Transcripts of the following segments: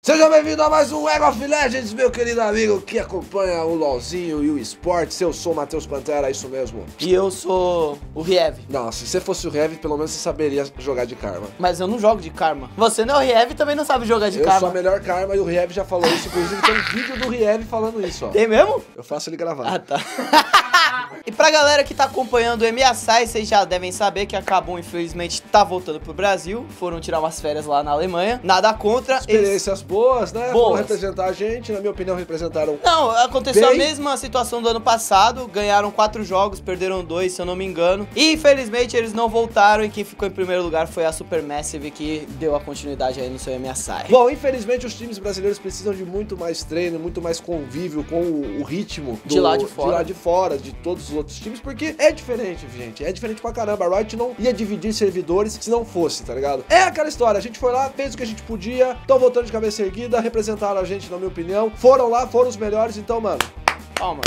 Seja bem-vindo a mais um League of Legends, meu querido amigo que acompanha o LoLzinho e o esportes. Eu sou o Matheus Pantera, é isso mesmo. E eu sou o Riev. Não, se você fosse o Riev, pelo menos você saberia jogar de Karma. Mas eu não jogo de Karma. Você não é o Riev e também não sabe jogar de Karma. Eu sou a melhor Karma e o Riev já falou isso. Inclusive tem um vídeo do Riev falando isso, ó. Tem mesmo? Eu faço ele gravar. Ah, tá. E pra galera que tá acompanhando o MSI, vocês já devem saber que a Kabum, infelizmente, tá voltando pro Brasil. Foram tirar umas férias lá na Alemanha. Nada contra. Experiências boas, né? Boas. Vão representar a gente. Na minha opinião, representaram. Não, aconteceu bem. a mesma situação do ano passado. Ganharam 4 jogos, perderam 2, se eu não me engano. E infelizmente eles não voltaram. E quem ficou em primeiro lugar foi a Supermassive, que deu a continuidade aí no seu MSI. Bom, infelizmente os times brasileiros precisam de muito mais treino, muito mais convívio com o ritmo De lá de fora. De todos os outros times, porque é diferente, gente. É diferente pra caramba. A Riot não ia dividir servidores se não fosse, tá ligado? É aquela história. A gente foi lá, fez o que a gente podia, estão voltando de cabeça erguida, representaram a gente, na minha opinião. Foram lá, foram os melhores, então, mano. Calma.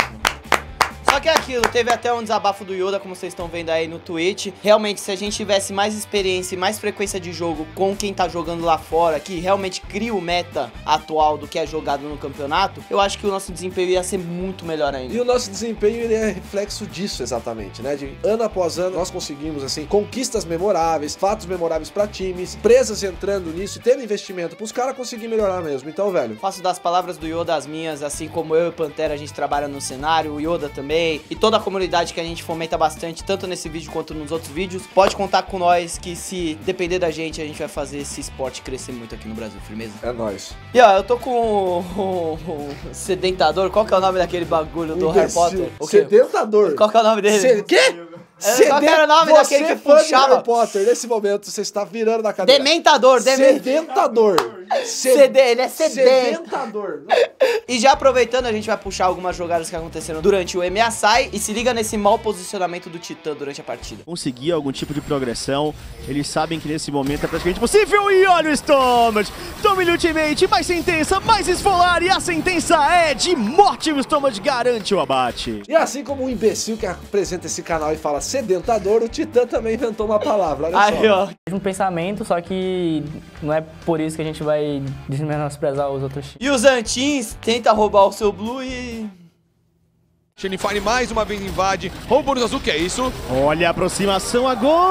Só que é aquilo, teve até um desabafo do Yoda, como vocês estão vendo aí no Twitch. Realmente, se a gente tivesse mais experiência e mais frequência de jogo com quem tá jogando lá fora, que realmente cria o meta atual do que é jogado no campeonato, eu acho que o nosso desempenho ia ser muito melhor ainda. E o nosso desempenho, ele é reflexo disso, exatamente, né? De ano após ano, nós conseguimos, assim, conquistas memoráveis, fatos memoráveis pra times, empresas entrando nisso e tendo investimento pros caras conseguirem melhorar mesmo. Então, velho... Faço das palavras do Yoda as minhas, assim como eu e o Pantera, a gente trabalha no cenário, o Yoda também, e toda a comunidade que a gente fomenta bastante, tanto nesse vídeo quanto nos outros vídeos. Pode contar com nós que, se depender da gente, a gente vai fazer esse esporte crescer muito aqui no Brasil, firmeza? É nóis. E ó, eu tô com o Sedentador. Qual que é o nome daquele bagulho do Harry Potter? O quê? Sedentador. Qual que é o nome dele? Quê? Qual que era o nome daquele que fã de puxava? Harry Potter, nesse momento, você está virando na cadeira. Dementador. Sedentador. Ele é Sedentador. E já aproveitando, a gente vai puxar algumas jogadas que aconteceram durante o MSI. E se liga nesse mau posicionamento do Titã durante a partida. Conseguir algum tipo de progressão, eles sabem que nesse momento é praticamente possível. E olha o Stomach, tome-lhe ultimate, mais sentença, mais esfolar, e a sentença é de morte. O Stomach garante o abate. E assim como um imbecil que apresenta esse canal e fala sedentador, o Titã também inventou uma palavra, olha Aí, só. ó. Um pensamento, só que não é por isso que a gente vai desmenosprezar os outros times. E os Antins tenta roubar o seu Blue e... Shenifine mais uma vez invade, rouba o bônus azul, que é isso? Olha a aproximação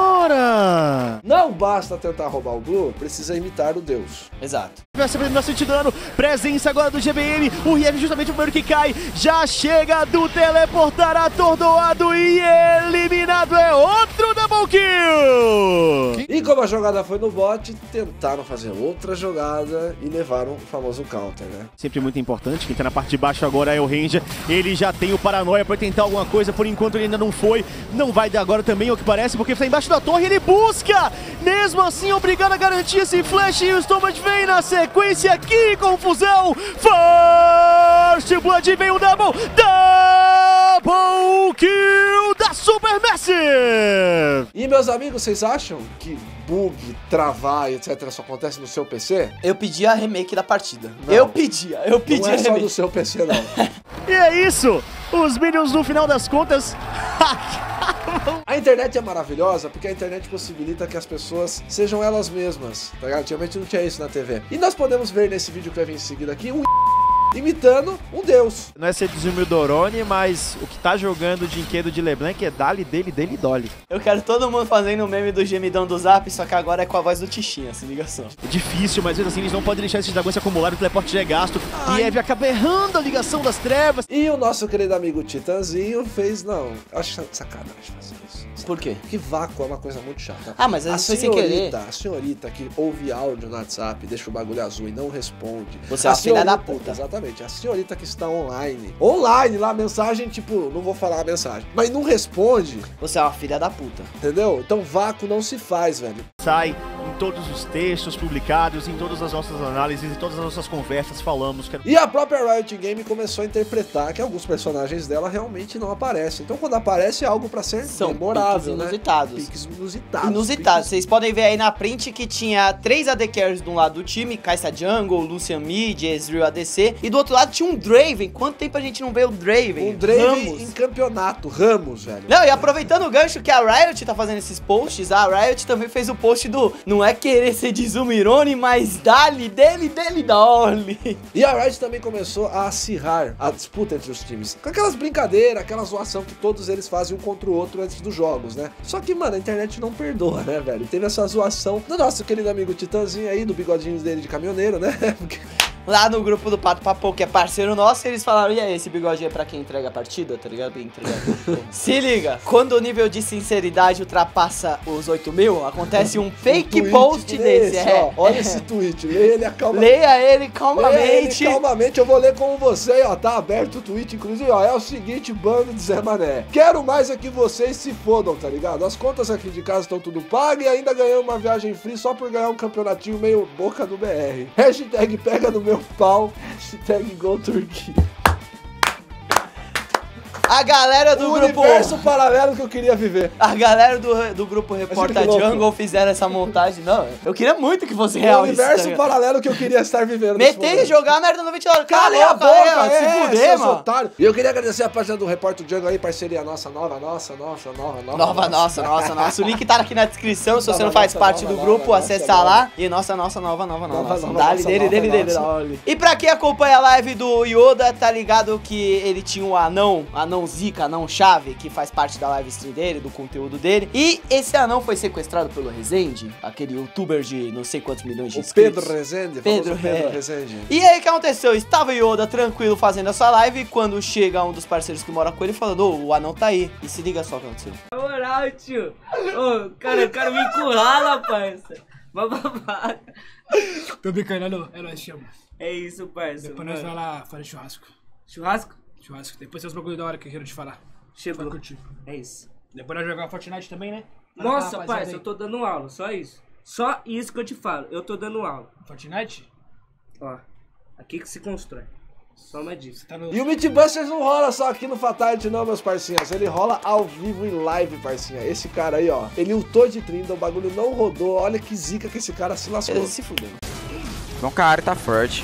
agora. Não basta tentar roubar o Blue, precisa imitar o Deus. Exato. Vai ser bastante dano, presença agora do GBM, o Riev justamente o primeiro que cai, já chega do teleportar atordoado e eliminado, é outro double kill! E como a jogada foi no bot, tentaram fazer outra jogada e levaram o famoso counter, né? Sempre muito importante, quem tá na parte de baixo agora é o Ranger, ele já tem o Paranoia pra tentar alguma coisa, por enquanto ele ainda não foi, não vai dar agora também, ao que parece, porque tá embaixo da torre, ele busca, mesmo assim obrigado a garantir esse flash, e o Stomach vem na sequência, que confusão, First Blood, vem o double kill da Supermassive! E meus amigos, vocês acham que bug, travar e etc só acontece no seu PC? Eu pedi a remake da partida. Não. Eu pedi Não a é só remake. do seu PC, não. E é isso, os Minions no final das contas... A internet é maravilhosa porque a internet possibilita que as pessoas sejam elas mesmas, tá ligado? Antigamente não tinha isso na TV. E nós podemos ver nesse vídeo que vai vir em seguida aqui um imitando um deus. Não é ser desumildorone, mas o que tá jogando o dinquedo de LeBlanc é dali, dele, Dolly. Eu quero todo mundo fazendo o meme do gemidão do Zap, só que agora é com a voz do Tichinha, se liga só. É difícil, mas mesmo assim eles não podem deixar esses dragões se acumularem, o teleporte já é gasto. E Eve acaba errando a ligação das trevas. E o nosso querido amigo Titãzinho fez, não, acho sacanagem fazer isso. Por quê? Que vácuo é uma coisa muito chata. Ah, mas às vezes foi sem querer. A senhorita que ouve áudio no WhatsApp, deixa o bagulho azul e não responde. Você é uma filha da puta. Exatamente. A senhorita que está online. Online, lá, mensagem, tipo, não vou falar a mensagem. Mas não responde, Você é uma filha da puta. entendeu? Então vácuo não se faz, velho. Sai em todos os textos publicados, em todas as nossas análises, em todas as nossas conversas, falamos que... E a própria Riot Game começou a interpretar que alguns personagens dela realmente não aparecem. Então quando aparece é algo pra ser São memorável, piques né? inusitados. Piques inusitados. Inusitado. Vocês podem ver aí na print que tinha 3 AD Carries de um lado do time, Kai'Sa Jungle, Lucian Mid, Ezreal ADC, e do outro lado tinha um Draven. Quanto tempo a gente não vê o Draven? Um Draven Ramos. em campeonato, Ramos, velho. Não, e aproveitando o gancho que a Riot tá fazendo esses posts, a Riot também fez o post do não é vai querer ser de Zumirone, mas dali, dele, dole. E a Riot também começou a acirrar a disputa entre os times. Com aquelas brincadeiras, aquela zoação que todos eles fazem um contra o outro antes dos jogos, né? Só que, mano, a internet não perdoa, né, velho? Teve essa zoação do nosso querido amigo Titãzinho aí, do bigodinho dele de caminhoneiro, né? Lá no grupo do Pato Papo, que é parceiro nosso, eles falaram, e aí, esse bigodinho é pra quem entrega a partida, tá ligado? Bem entregado. Se liga, quando o nível de sinceridade ultrapassa os 8.000, acontece um fake post desse. Ó, olha esse tweet, leia ele calmamente. Leia ele calmamente. Leia ele calmamente, eu vou ler com você, ó, tá aberto o tweet, inclusive, ó, é o seguinte, bando de Zé Mané. Quero mais é que vocês se fodam, tá ligado? As contas aqui de casa estão tudo pagas e ainda ganhamos uma viagem free só por ganhar um campeonatinho meio boca do BR. Hashtag pega no meu pau, hashtag GoTurkey. A galera do grupo... universo paralelo que eu queria viver. A galera do grupo Reporta Jungle fizeram essa montagem. Não, eu queria muito que fosse real isso. O universo paralelo que eu queria estar vivendo. Meter e jogar a merda no ventilador. Cala a boca, se fuder, mano. Otário. E eu queria agradecer a página do Repórter Jungle aí, parceria nossa. O link tá aqui na descrição. Se você não faz parte do grupo, acessa lá. E nossa. Dale, dele. E pra quem acompanha a live do Yoda, tá ligado que ele tinha um anão Zica, anão chave, que faz parte da live stream dele, do conteúdo dele. E esse anão foi sequestrado pelo Rezende, aquele youtuber de não sei quantos milhões de inscritos. Pedro Rezende. Pedro Rezende. E aí o que aconteceu? Estava Yoda tranquilo fazendo a sua live, quando chega um dos parceiros que mora com ele falando, ô, o anão tá aí. E se liga só o que aconteceu. Na moral, tio. Ô, cara me encurrala, parça. Babaca. Tô brincando, é nóis, chama. É isso, parça. Depois nós vai lá fazer churrasco. Churrasco? Churrasco. Depois tem os bagulho da hora que eu quero te falar. Chegou. Vai curtir. É isso. Depois nós jogar Fortnite também, né? Nossa, parça, eu tô dando aula, só isso. Só isso que eu te falo, eu tô dando aula. Fortnite? Ó, aqui que se constrói. Só uma dica. Tá no... E o Mythbusters não rola só aqui no Fatality não, meus parcinhas. Ele rola ao vivo em live, parcinha. Esse cara aí, ó, ele ultou de 30, o bagulho não rodou. Olha que zica que esse cara se lascou. Ele se fudeu. Então, cara, tá forte.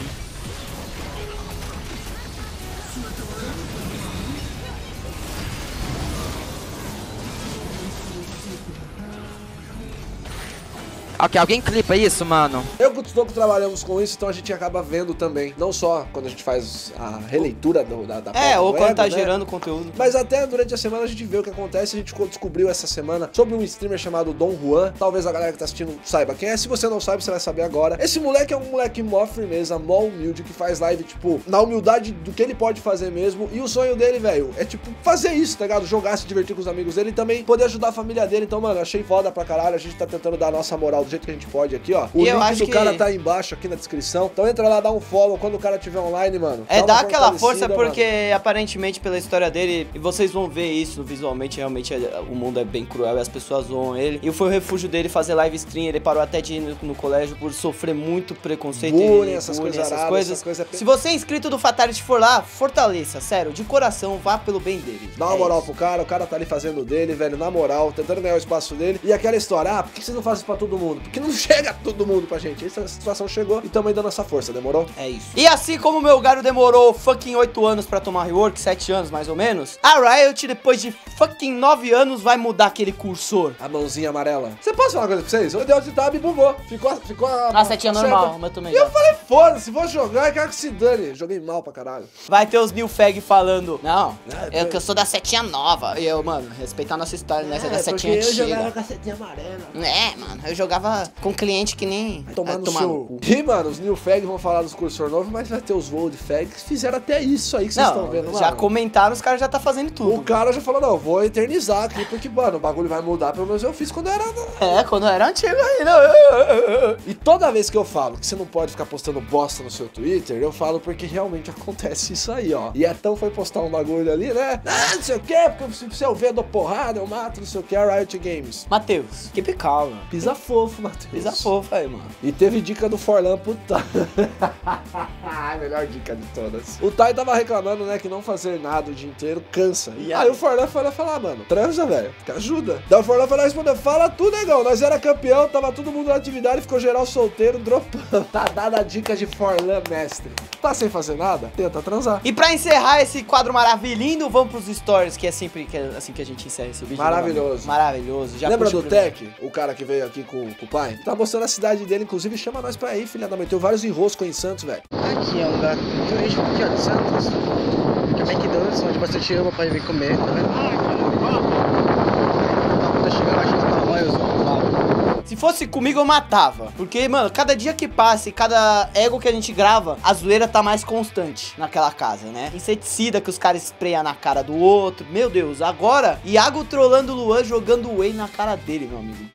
Ok, alguém clipa isso, mano? Eu e o Tutoco trabalhamos com isso, então a gente acaba vendo também. Não só quando a gente faz a releitura da ou quando tá né? gerando conteúdo. Mas até durante a semana a gente vê o que acontece. A gente descobriu essa semana sobre um streamer chamado Dom Juan. Talvez a galera que tá assistindo saiba quem é. Se você não sabe, você vai saber agora. Esse moleque é um moleque mó firmeza, mó humilde, que faz live, tipo, na humildade do que ele pode fazer mesmo. E o sonho dele, velho, é tipo, fazer isso, tá ligado? Jogar, se divertir com os amigos dele e também poder ajudar a família dele. Então, mano, achei foda pra caralho. A gente tá tentando dar a nossa moral do jeito que a gente pode aqui, ó. O link do cara tá aí embaixo, aqui na descrição. Então entra lá, dá um follow quando o cara estiver online, mano. Dá aquela força porque, aparentemente, pela história dele, e vocês vão ver isso visualmente, realmente o mundo é bem cruel e as pessoas zoam ele. E foi o refúgio dele fazer live stream, ele parou até de ir no colégio por sofrer muito preconceito bullying, essas coisas. Se você é inscrito do Fatality for lá, fortaleça, sério, de coração, vá pelo bem dele. Dá uma moral pro cara, o cara tá ali fazendo o dele, velho, na moral, tentando ganhar o espaço dele. E aquela história, por que vocês não fazem isso pra todo mundo? Porque não chega todo mundo pra gente. Essa situação chegou e tamo aí dando essa força, demorou? É isso. E assim como o meu Garo demorou fucking 8 anos pra tomar rework, 7 anos mais ou menos, a Riot, depois de fucking 9 anos, vai mudar aquele cursor. A mãozinha amarela. Você pode falar uma coisa pra vocês? O Deus de Tab bugou. Ficou a setinha normal, mas também. E eu falei, foda-se, vou jogar e quero que se dane. Joguei mal pra caralho. Vai ter os new fag falando, não, é que eu sou da setinha nova. E eu, mano, respeitar a nossa história, né? Você é da setinha antiga. Eu jogava com a setinha amarela. Mano, eu jogava com cliente que nem... Tomar no seu... E, mano, os new fag vão falar dos cursor novos, mas vai ter os old fag que fizeram até isso aí que vocês estão vendo, mano. Já comentaram, os caras já tá fazendo tudo. O cara já falou, não, vou eternizar aqui, porque, mano, o bagulho vai mudar, pelo menos eu fiz quando eu era... quando eu era antigo ainda. E toda vez que eu falo que você não pode ficar postando bosta no seu Twitter, eu falo porque realmente acontece isso aí, ó. E então foi postar um bagulho ali, né? Não sei o que, porque se eu ver, eu dou porrada, eu mato, não sei o que, a Riot Games. Matheus, que calma. Pisa fofo, Matheus. Pisa fofo aí, mano. E teve dica do Forlan, puta. Melhor dica de todas. O Tai tava reclamando, né, que não fazer nada o dia inteiro cansa. Aí o Forlan foi lá falar, mano, transa, velho, que ajuda. Daí o Forlan foi lá responder, fala tu, negão, nós era campeão, tava todo mundo na atividade, ficou geral solteiro, dropando. Tá dada a dica de Forlan, mestre. Tá sem fazer nada? Tenta transar. E pra encerrar esse quadro maravilhoso, vamos pros stories, que é sempre assim que a gente encerra esse vídeo. Maravilhoso. Maravilhoso. Já lembra puxa do o primeiro. Tech? O cara que veio aqui com o pai? Tá mostrando a cidade dele, inclusive chama nós pra ir, filha da mãe. Tem vários enroscos em Santos, velho. Aqui é um lugar turístico aqui, ó, de Santos. Que é McDonald's, onde você chama pra ir vir comer, tá vendo? Tá chegando, acho que tá lá, Se fosse comigo, eu matava. Porque, mano, cada dia que passa e cada ego que a gente grava, a zoeira tá mais constante naquela casa, né? Inseticida que os caras sprayam na cara do outro. Meu Deus, agora, Iago trolando o Luan, jogando whey na cara dele, meu amigo.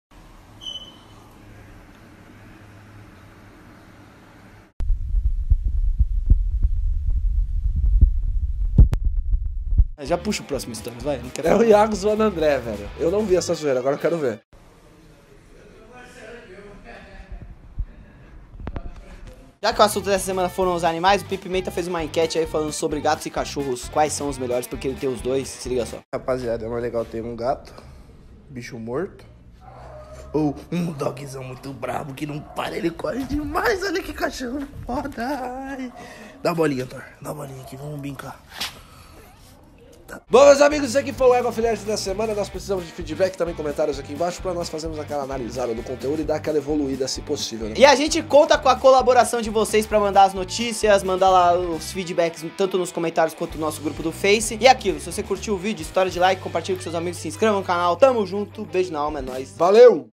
Já puxa o próximo story, vai. Não quero É o Iago zoando André, velho. Eu não vi essa zoeira, agora eu quero ver. Já que o assunto dessa semana foram os animais, o Pipimenta fez uma enquete aí falando sobre gatos e cachorros. Quais são os melhores, porque ele tem os dois. Se liga só. Rapaziada, é mais legal ter um gato, bicho morto, ou um dogzão muito brabo que não para, ele corre demais. Olha que cachorro foda. Ai. Dá a bolinha, Thor. Dá a bolinha aqui, vamos brincar. Bom, meus amigos, isso aqui foi o Ego Afiliado da semana. Nós precisamos de feedback, também comentários aqui embaixo, pra nós fazermos aquela analisada do conteúdo e dar aquela evoluída, se possível, né? E a gente conta com a colaboração de vocês pra mandar as notícias, mandar lá os feedbacks, tanto nos comentários quanto no nosso grupo do Face. E aquilo, se você curtiu o vídeo, história de like, compartilha com seus amigos, se inscreva no canal. Tamo junto, beijo na alma, é nóis. Valeu!